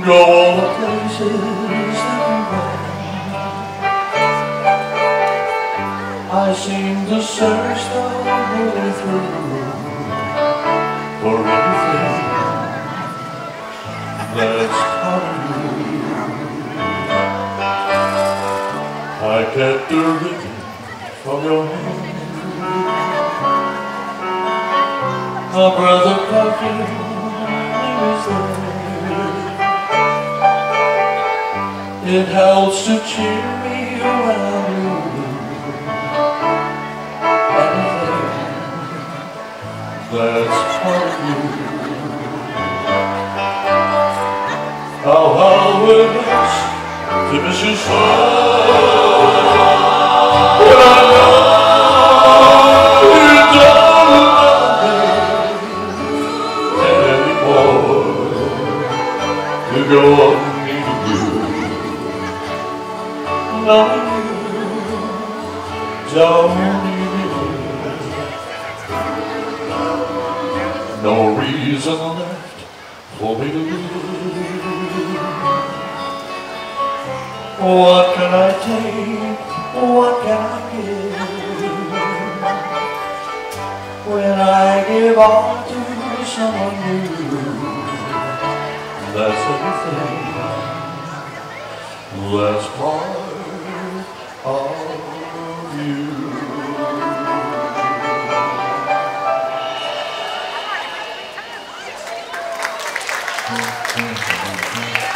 Go all the places that we went. I seem to search the way through for anything that's part of you. I get the rhythm from your hand, a breath of perfume is there. It helps to cheer me around you. Anything that's part of you. How it looks to miss you so. When I know you don't love me anymore, to go on needing you. Loving you, don't need no reason left for me to live. What can I take? What can I give? When I give all to someone new, that's everything. That's part of you.